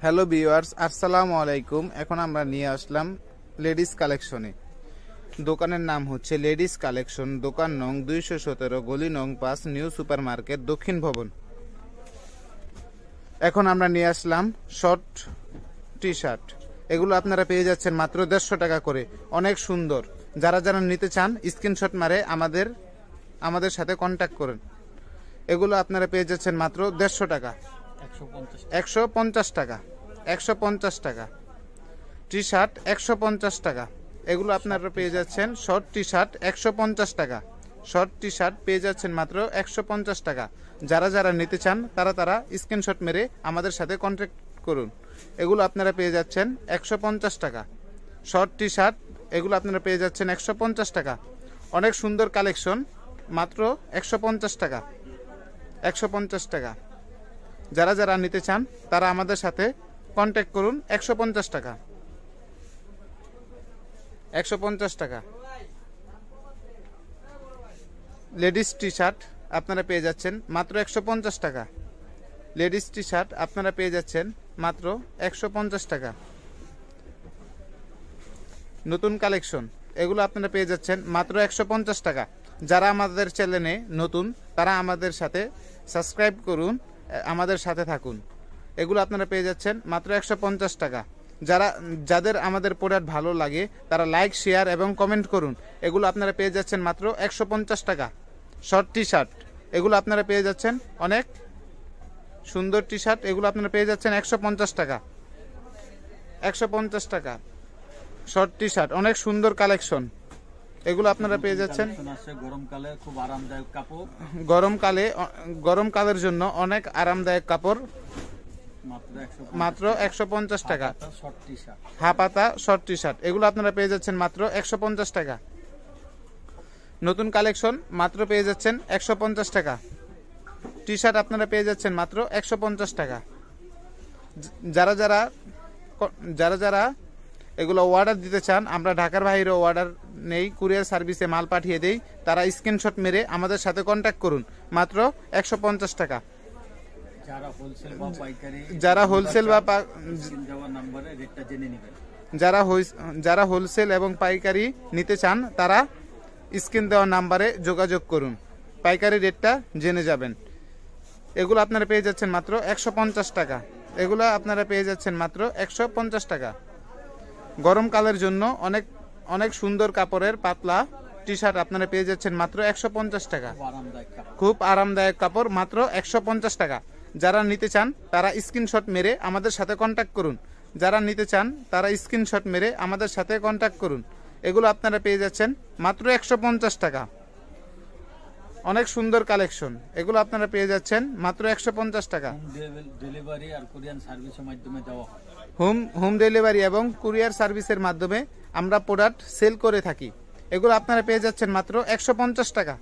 Hello viewers, আসসালামু আলাইকুম। এখন আমরা নিয়ে আসলাম লেডিস কালেকশনে। দোকানের নাম হচ্ছে লেডিস কালেকশন, দোকান নং 217, গলি নং 5, নিউ সুপার মার্কেট, দক্ষিণ ভবন। এখন আমরা নিয়ে আসলাম শর্ট টি শার্ট। এগুলো আপনারা পেয়ে যাচ্ছেন মাত্র 150 টাকা করে। অনেক সুন্দর। যারা যারা নিতে চান স্ক্রিনশট মারে আমাদের সাথে কন্ট্যাক্ট করেন। এগুলো আপনারা পেয়ে যাচ্ছেন মাত্র 150 টাকা, 150 টাকা, 150 টাকা। টি শার্ট 150 টাকা। এগুলো আপনারা পেয়ে যাচ্ছেন শর্ট টি শার্ট 150 টাকা। শর্ট টি শার্ট পেয়ে যাচ্ছেন মাত্র 150 টাকা। যারা যারা নিতে চান তারা স্ক্রিনশট মেরে আমাদের সাথে কন্ট্যাক্ট করুন। এগুলো আপনারা পেয়ে যাচ্ছেন 150 টাকা। শর্ট টি শার্ট এগুলো আপনারা পেয়ে যাচ্ছেন 150 টাকা। অনেক সুন্দর কালেকশন, মাত্র 150 টাকা, 150 টাকা। যারা যারা নিতে চান তারা আমাদের সাথে কন্ট্যাক্ট করুন। 150 টাকা, 150 টাকা। লেডিস টি শার্ট আপনারা পেয়ে যাচ্ছেন মাত্র 150 টাকা। লেডিস টি শার্ট আপনারা পেয়ে যাচ্ছেন মাত্র 150 টাকা। নতুন কালেকশন এগুলো আপনারা পেয়ে যাচ্ছেন মাত্র 150 টাকা। যারা আমাদের চ্যানেলে নতুন তারা আমাদের সাথে সাবস্ক্রাইব করুন, আমাদের সাথে থাকুন। এগুলো আপনারা পেয়ে যাচ্ছেন মাত্র 150 টাকা। যাদের আমাদের প্রোডাক্ট ভালো লাগে তারা লাইক, শেয়ার এবং কমেন্ট করুন। এগুলো আপনারা পেয়ে যাচ্ছেন মাত্র 150 টাকা। শর্ট টি শার্ট এগুলো আপনারা পেয়ে যাচ্ছেন অনেক সুন্দর টি শার্ট। এগুলো আপনারা পেয়ে যাচ্ছেন 150 টাকা, 150 টাকা। শর্ট টি শার্ট অনেক সুন্দর কালেকশন। এগুলো আপনারা পেয়ে যাচ্ছেন গরমকালে খুব আরামদায়ক কাপড়। গরমকালের জন্য অনেক আরামদায়ক কাপড়, মাত্র 150 টাকা। হাফাতা শর্ট টি শার্ট এগুলো আপনারা পেয়ে যাচ্ছেন মাত্র 150 টাকা। নতুন কালেকশন মাত্র পেয়ে যাচ্ছেন 150 টাকা। টি শার্ট আপনারা পেয়ে যাচ্ছেন মাত্র 150 টাকা। যারা যারা এগুলো অর্ডার দিতে চান, আমরা ঢাকার বাইরে অর্ডার নেই, কুরিয়ার সার্ভিসে মাল পাঠিয়ে দেই। তারা স্ক্রিনশট মেরে আমাদের সাথে কন্ট্যাক্ট করুন। মাত্র 150 টাকা। যারা হোলসেল এবং পাইকারি নিতে চান তারা স্ক্রিন দেওয়া নাম্বারে যোগাযোগ করুন, পাইকারি রেটটা জেনে যাবেন। এগুলো আপনারা পেয়ে যাচ্ছেন মাত্র 150 টাকা। এগুলো আপনারা পেয়ে যাচ্ছেন মাত্র 150 টাকা। গরমকালের জন্য অনেক সুন্দর কাপড়ের পাতলা টি শার্ট আপনারা পেয়ে যাচ্ছেন মাত্র 150 টাকা। খুব আরামদায়ক কাপড়, মাত্র 150 টাকা। যারা নিতে চান তারা স্ক্রিনশট মেরে আমাদের সাথে কন্ট্যাক্ট করুন। যারা নিতে চান তারা স্ক্রিনশট মেরে আমাদের সাথে কন্ট্যাক্ট করুন। এগুলো আপনারা পেয়ে যাচ্ছেন মাত্র 150 টাকা। অনেক সুন্দর কালেকশন। এগুলো আপনারা পেয়ে যাচ্ছেন মাত্র 150 টাকা। ডেলিভারি আর কুরিয়ার সার্ভিসের মাধ্যমে দেওয়া হয়। হোম ডেলিভারি এবং কুরিয়ার সার্ভিসের মাধ্যমে আমরা প্রোডাক্ট সেল করে থাকি। এগুলো আপনারা পেয়ে যাচ্ছেন মাত্র 150 টাকা।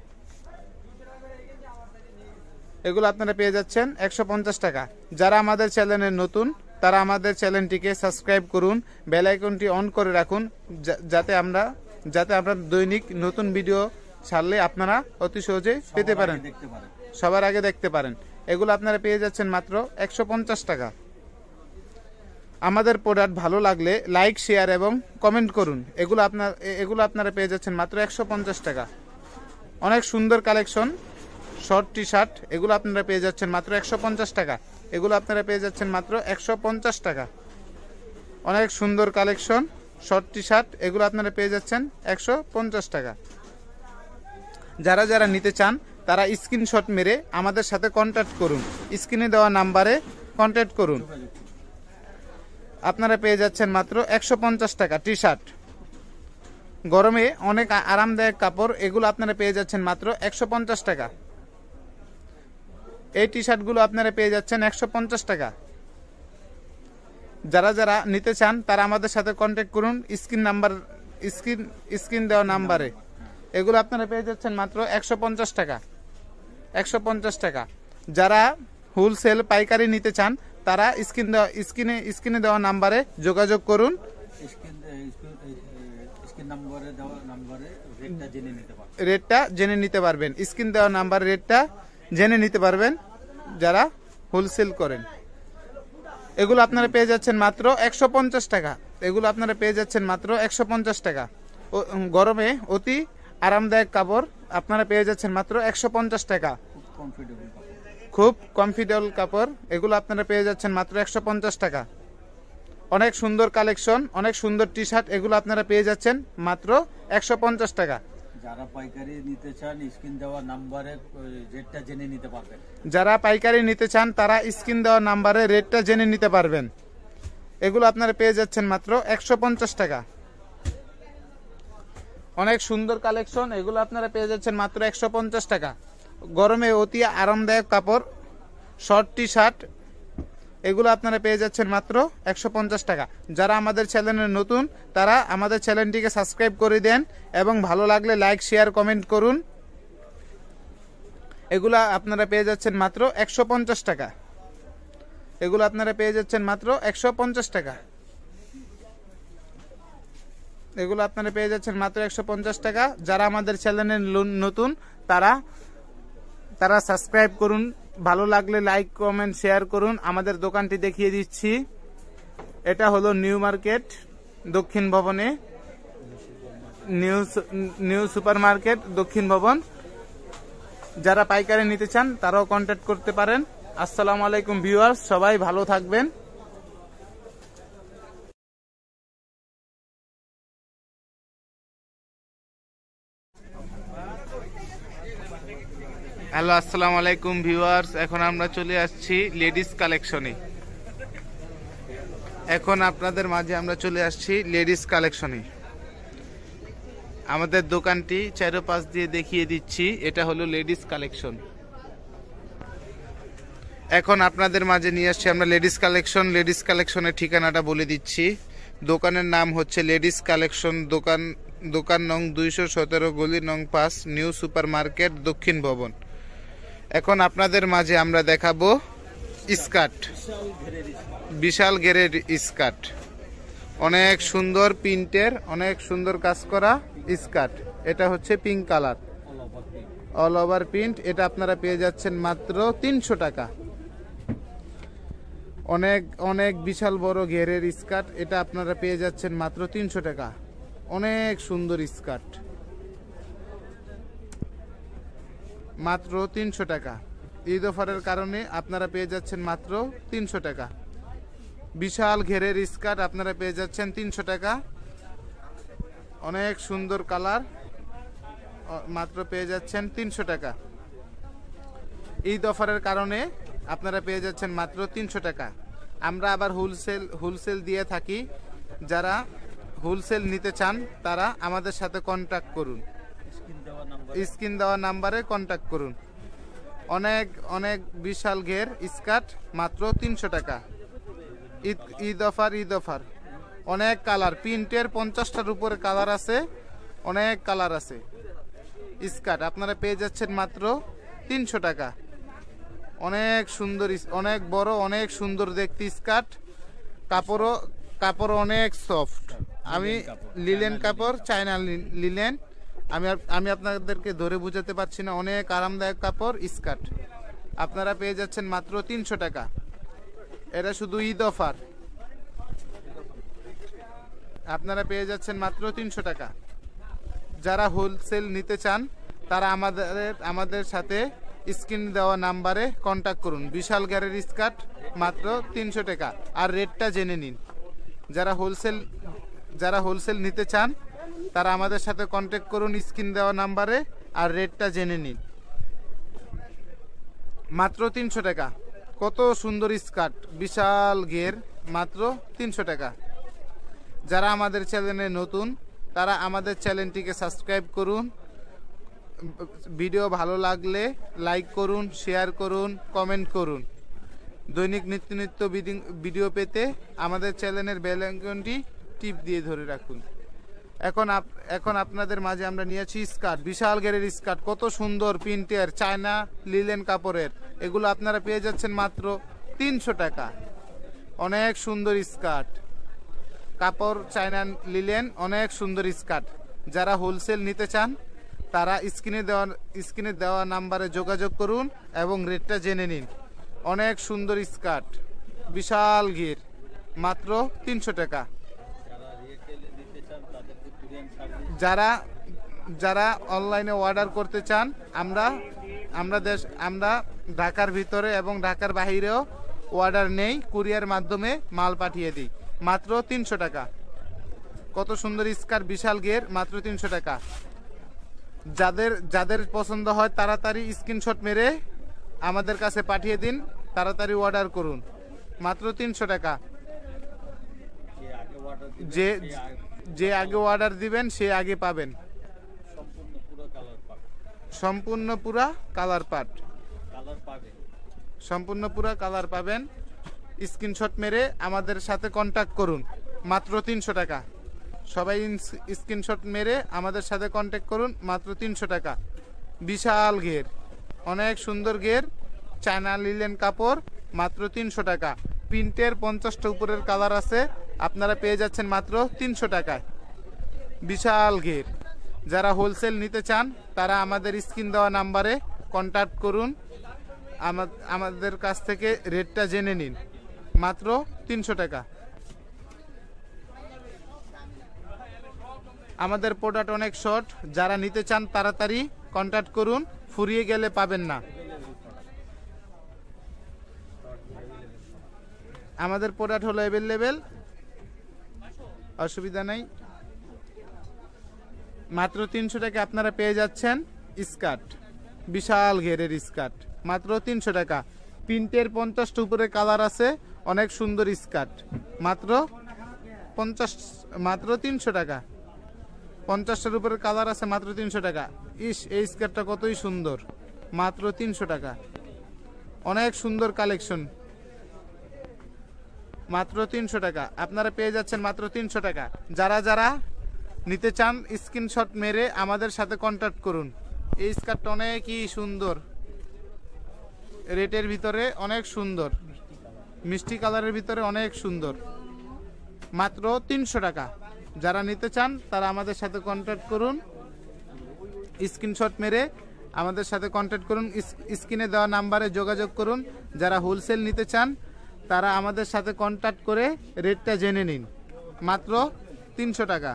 এগুলো আপনারা পেয়ে যাচ্ছেন 150 টাকা। যারা আমাদের চ্যানেলে নতুন তারা আমাদের চ্যানেলটিকে সাবস্ক্রাইব করুন, বেল আইকনটি অন করে রাখুন, যাতে আমরা দৈনিক নতুন ভিডিও ছাড়লে আপনারা অতি সহজে পেতে পারেন, সবার আগে দেখতে পারেন। এগুলো আপনারা পেয়ে যাচ্ছেন মাত্র 150 টাকা। আমাদের প্রোডাক্ট ভালো লাগলে লাইক, শেয়ার এবং কমেন্ট করুন। এগুলো আপনারা পেয়ে যাচ্ছেন মাত্র 150 টাকা। অনেক সুন্দর কালেকশন শর্ট টি শার্ট এগুলো আপনারা পেয়ে যাচ্ছেন মাত্র 150 টাকা। এগুলো আপনারা পেয়ে যাচ্ছেন মাত্র 150 টাকা। অনেক সুন্দর কালেকশন শর্ট টি শার্ট এগুলো আপনারা পেয়ে যাচ্ছেন 150 টাকা। যারা যারা নিতে চান তারা স্ক্রিনশট মেরে আমাদের সাথে কন্ট্যাক্ট করুন, স্ক্রিনে দেওয়া নাম্বারে কন্ট্যাক্ট করুন। আপনারা পেয়ে যাচ্ছেন মাত্র 150 টাকা টি শার্ট। গরমে অনেক আরামদায়ক কাপড়, এগুলো আপনারা পেয়ে যাচ্ছেন মাত্র 150 টাকা। এই টি শার্টগুলো আপনারা পেয়ে যাচ্ছেন 150 টাকা। যারা যারা নিতে চান তারা আমাদের সাথে কন্ট্যাক্ট করুন স্ক্রিন দেওয়া নাম্বারে। এগুলো আপনারা পেয়ে যাচ্ছেন মাত্র 150 টাকা, 150 টাকা। যারা হোলসেল পাইকারি নিতে চান তারা স্ক্রিনে দেওয়া নাম্বারে যোগাযোগ করুন। রেটটা জেনে নিতে পারবেন। স্ক্রিন দেওয়া নাম্বার রেটটা জেনে নিতে পারবেন যারা হোলসেল করেন। এগুলো আপনারা পেয়ে যাচ্ছেন মাত্র 150 টাকা। এগুলো আপনারা পেয়ে যাচ্ছেন মাত্র 150 টাকা। গরমে অতি আরামদায়ক কাপড় আপনারা পেয়ে যাচ্ছেন মাত্র 150 টাকা। খুব কমফোর্টেবল কাপড়, এগুলো আপনারা পেয়ে যাচ্ছেন মাত্র 150 টাকা। অনেক সুন্দর কালেকশন, অনেক সুন্দর টি শার্ট, এগুলো আপনারা পেয়ে যাচ্ছেন মাত্র 150 টাকা। যারা পাইকারি নিতে চান স্ক্রিন দেওয়া নাম্বারে রেটটা জেনে নিতে পারবেন। যারা পাইকারি নিতে চান তারা স্ক্রিন দেওয়া নাম্বারে রেটটা জেনে নিতে পারবেন। এগুলো আপনারা পেয়ে যাচ্ছেন মাত্র 150 টাকা। অনেক সুন্দর কালেকশন, এগুলো আপনারা পেয়ে যাচ্ছেন মাত্র 150 টাকা। গরমে অতি আরামদায়ক কাপড়, শর্ট টি শার্ট, এগুলো আপনারা পেয়ে যাচ্ছেন মাত্র 150 টাকা। যারা আমাদের চ্যানেলে নতুন তারা আমাদের চ্যানেলটিকে সাবস্ক্রাইব করে দেন এবং ভালো লাগলে লাইক শেয়ার কমেন্ট করুন। এগুলো আপনারা পেয়ে যাচ্ছেন মাত্র 150 টাকা। এগুলো আপনারা পেয়ে যাচ্ছেন মাত্র 150 টাকা। এগুলো আপনারা পেয়ে যাচ্ছেন মাত্র 150 টাকা। যারা আমাদের চ্যানেলে নতুন তারা সাবস্ক্রাইব করুন, ভালো লাগলে লাইক কমেন্ট শেয়ার করুন। আমাদের দোকানটি দেখিয়ে দিচ্ছি, এটা হলো নিউ মার্কেট দক্ষিণ ভবনে, নিউ সুপার মার্কেট দক্ষিণ ভবন। যারা পাইকারি নিতে চান তারাও কন্ট্যাক্ট করতে পারেন। আসসালামু আলাইকুম ভিউয়ার্স, সবাই ভালো থাকবেন। হ্যালো, আসসালামু আলাইকুম ভিউয়ার্স, এখন আমরা চলে আসছি লেডিস কালেকশনে। এখন আপনাদের মাঝে আমরা চলে আসছি লেডিস কালেকশনে। আমাদের দোকানটি চারপাশ দিয়ে দেখিয়ে দিচ্ছি, এটা হলো লেডিস কালেকশন। এখন আপনাদের মাঝে নিয়ে আসছি আমরা লেডিস কালেকশন। লেডিস কালেকশনের ঠিকানাটা বলে দিচ্ছি। দোকানের নাম হচ্ছে লেডিস কালেকশন। দোকান নং 217, গলি নং 5, নিউ সুপার মার্কেট দক্ষিণ ভবন। এখন আপনাদের মাঝে আমরা দেখাবো স্কার্ট, বিশাল ঘেরের স্কার্ট, অনেক সুন্দর প্রিন্টের, অনেক সুন্দর কাজ করা স্কার্ট। এটা হচ্ছে pink colour, all over print. এটা আপনারা পেয়ে যাচ্ছেন মাত্র 300 টাকা। অনেক বিশাল বড় ঘেরের স্কার্ট, এটা আপনারা পেয়ে যাচ্ছেন মাত্র 300 টাকা। অনেক সুন্দর স্কার্ট, মাত্র 300 টাকা। ঈদ অফারের কারণে আপনারা পেয়ে যাচ্ছেন মাত্র 300 টাকা। বিশাল ঘেরের স্কার্ট আপনারা পেয়ে যাচ্ছেন 300 টাকা। অনেক সুন্দর কালার, মাত্র পেয়ে যাচ্ছেন 300 টাকা। ঈদ অফারের কারণে আপনারা পেয়ে যাচ্ছেন মাত্র 300 টাকা। আমরা আবার হোলসেল দিয়ে থাকি। যারা হোলসেল নিতে চান তারা আমাদের সাথে কন্ট্যাক্ট করুন, স্ক্রিন দেওয়া নাম্বারে কন্ট্যাক্ট করুন। অনেক বিশাল ঘের স্কার্ট মাত্র 300 টাকা। ঈদ অফার। অনেক কালার, প্রিন্টের 50টার উপরে কালার আছে, অনেক কালার আছে। স্কার্ট আপনারা পেয়ে যাচ্ছেন মাত্র 300 টাকা। অনেক সুন্দর, অনেক বড়, অনেক সুন্দর দেখতে স্কার্ট। কাপড় অনেক সফট। আমি লিলেন কাপড়, চায়না লিলেন। আমি আপনাদেরকে ধরে বুঝাতে পারছি না। অনেক আরামদায়ক কাপড় স্কার্ট আপনারা পেয়ে যাচ্ছেন মাত্র 300 টাকা। এটা শুধু ঈদ অফার, আপনারা পেয়ে যাচ্ছেন মাত্র 300 টাকা। যারা হোলসেল নিতে চান তারা আমাদের সাথে স্ক্রিন দেওয়া নাম্বারে কন্ট্যাক্ট করুন। বিশাল ঘেরের স্কার্ট মাত্র 300 টাকা। আর রেটটা জেনে নিন। যারা হোলসেল নিতে চান তারা আমাদের সাথে কন্ট্যাক্ট করুন স্ক্রিন দেওয়া নাম্বারে, আর রেটটা জেনে নিন। মাত্র 300 টাকা। কত সুন্দর স্কার্ট, বিশাল ঘের, মাত্র 300 টাকা। যারা আমাদের চ্যানেলে নতুন তারা আমাদের চ্যানেলটিকে সাবস্ক্রাইব করুন। ভিডিও ভালো লাগলে লাইক করুন, শেয়ার করুন, কমেন্ট করুন। দৈনিক নিত্য ভিডিও পেতে আমাদের চ্যানেলের বেল আইকনটি টিপ দিয়ে ধরে রাখুন। এখন আপনাদের মাঝে আমরা নিয়েছি স্কার্ট, বিশাল ঘেরের স্কার্ট, কত সুন্দর প্রিন্টের, চায়না লিলেন কাপড়ের। এগুলো আপনারা পেয়ে যাচ্ছেন মাত্র 300 টাকা। অনেক সুন্দর স্কার্ট, কাপড় চায়না লিলেন, অনেক সুন্দর স্কার্ট। যারা হোলসেল নিতে চান তারা স্ক্রিনে দেওয়া নাম্বারে যোগাযোগ করুন এবং রেটটা জেনে নিন। অনেক সুন্দর স্কার্ট, বিশাল ঘের, মাত্র 300 টাকা। যারা রিটেলে নিতে চান তাদেরকে কুরিয়ার সার্ভিস, যারা যারা অনলাইনে অর্ডার করতে চান, আমরা ঢাকার ভিতরে এবং ঢাকার বাইরেও অর্ডার নেই, কুরিয়ার মাধ্যমে মাল পাঠিয়ে দিই, মাত্র 300 টাকা। কত সুন্দর স্কার্ট, বিশাল ঘের, মাত্র 300 টাকা। যাদের পছন্দ হয় তাড়াতাড়ি স্ক্রিনশট মেরে আমাদের কাছে পাঠিয়ে দিন, তাড়াতাড়ি অর্ডার করুন, মাত্র 300 টাকা। যে আগে অর্ডার দিবেন যে সে আগে যে আগে অর্ডার দিবেন সে আগে পাবেন, সম্পূর্ণ পুরো কালার পাবে, সম্পূর্ণ পুরা কালার পাট, কালার পাবে। সম্পূর্ণ পুরা কালার পাবেন। স্ক্রিনশট মেরে আমাদের সাথে কন্ট্যাক্ট করুন, মাত্র 300 টাকা। সবাই স্ক্রিনশট মেরে আমাদের সাথে কন্ট্যাক্ট করুন, মাত্র 300 টাকা। বিশাল ঘের, অনেক সুন্দর ঘের, চায়না লিলেন কাপড়, মাত্র 300 টাকা। প্রিন্টের 50টা উপরের কালার আছে, আপনারা পেয়ে যাচ্ছেন মাত্র 300 টাকায়। বিশাল ঘের, যারা হোলসেল নিতে চান তারা আমাদের স্ক্রিন দেওয়া নাম্বারে কন্ট্যাক্ট করুন, আমাদের কাছ থেকে রেটটা জেনে নিন, মাত্র 300 টাকা। আমাদের প্রোডাক্ট অনেক শর্ট, যারা নিতে চান তাড়াতাড়ি কন্ট্যাক্ট করুন, ফুরিয়ে গেলে পাবেন না। আমাদের প্রোডাক্ট হলো অ্যাভেলেবেল, অসুবিধা নাই। মাত্র 300 টাকা আপনারা পেয়ে যাচ্ছেন স্কার্ট, বিশাল ঘেরের স্কার্ট, মাত্র 300 টাকা। প্রিন্টের 50টা উপরে কালার আছে, অনেক সুন্দর স্কার্ট, মাত্র 300 টাকা। 50টার উপরে কালার আছে, মাত্র 300 টাকা। এই স্কার্টটা কতই সুন্দর, মাত্র 300 টাকা। অনেক সুন্দর কালেকশন, মাত্র 300 টাকা আপনারা পেয়ে যাচ্ছেন, মাত্র 300 টাকা। যারা নিতে চান স্ক্রিনশট মেরে আমাদের সাথে কন্ট্যাক্ট করুন। এই স্কার্টটা অনেকই সুন্দর, রেটের ভিতরে অনেক সুন্দর, মিষ্টি কালারের ভিতরে অনেক সুন্দর, মাত্র 300 টাকা। যারা নিতে চান তারা আমাদের সাথে কন্ট্যাক্ট করুন, স্ক্রিনশট মেরে আমাদের সাথে কন্ট্যাক্ট করুন, স্ক্রিনে দেওয়া নাম্বারে যোগাযোগ করুন। যারা হোলসেল নিতে চান তারা আমাদের সাথে কন্ট্যাক্ট করে রেটটা জেনে নিন, মাত্র 300 টাকা।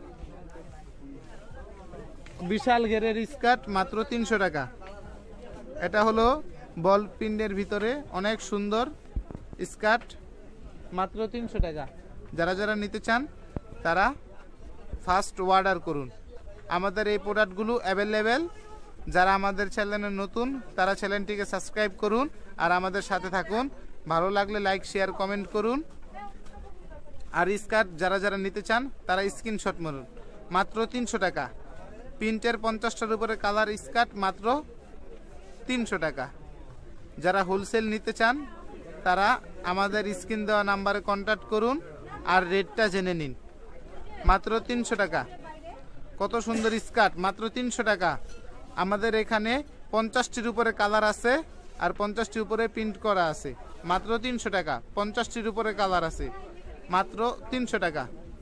বিশাল ঘেরের স্কার্ট, মাত্র 300 টাকা। এটা হলো বল প্রিন্টের ভিতরে অনেক সুন্দর স্কার্ট, মাত্র 300 টাকা। যারা নিতে চান তারা ফার্স্ট অর্ডার করুন। আমাদের এই প্রোডাক্টগুলো অ্যাভেলেবেল। যারা আমাদের চ্যানেলে নতুন তারা চ্যানেলটিকে সাবস্ক্রাইব করুন আর আমাদের সাথে থাকুন। ভালো লাগলে লাইক, শেয়ার, কমেন্ট করুন। আর স্কার্ট যারা নিতে চান তারা স্ক্রিনশট মারুন, মাত্র 300 টাকা। প্রিন্টের 50টার উপরে কালার স্কার্ট, মাত্র 300 টাকা। যারা হোলসেল নিতে চান তারা আমাদের স্ক্রিন দেওয়া নাম্বারে কন্ট্যাক্ট করুন আর রেটটা জেনে নিন, মাত্র 300 টাকা। কত সুন্দর স্কার্ট, মাত্র 300 টাকা। আমাদের এখানে 50টির উপরে কালার আছে আর 50টির উপরে প্রিন্ট করা আছে, মাত্র 300 টাকা। 50টির উপরে কালার আছে, মাত্র 300 টাকা।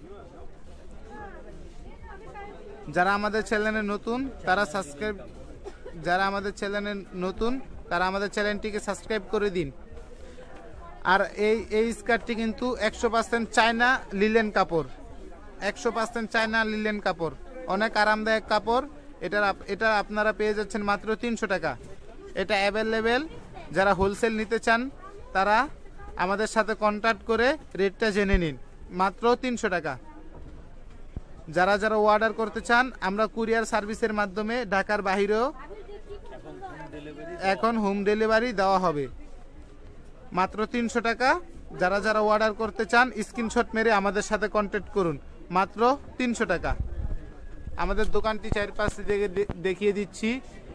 যারা আমাদের চ্যানেলে নতুন তারা আমাদের চ্যানেলটিকে সাবস্ক্রাইব করে দিন। আর এই স্কার্টটি কিন্তু 100% চায়না লিলেন কাপড়, 100% চায়না লিলেন কাপড়, অনেক আরামদায়ক কাপড়। এটা আপনারা পেয়ে যাচ্ছেন মাত্র 300 টাকা। এটা অ্যাভেলেবেল। যারা হোলসেল নিতে চান তারা আমাদের সাথে কন্ট্যাক্ট করে রেটটা জেনে নিন, মাত্র 300 টাকা। যারা অর্ডার করতে চান আমরা কুরিয়ার সার্ভিসের মাধ্যমে ঢাকার বাইরেও এখন হোম ডেলিভারি দেওয়া হবে, মাত্র 300 টাকা। যারা অর্ডার করতে চান স্ক্রিনশট মেরে আমাদের সাথে কন্ট্যাক্ট করুন, মাত্র 300 টাকা। আমাদের দোকানটি চারপাশে দেখিয়ে দিচ্ছি।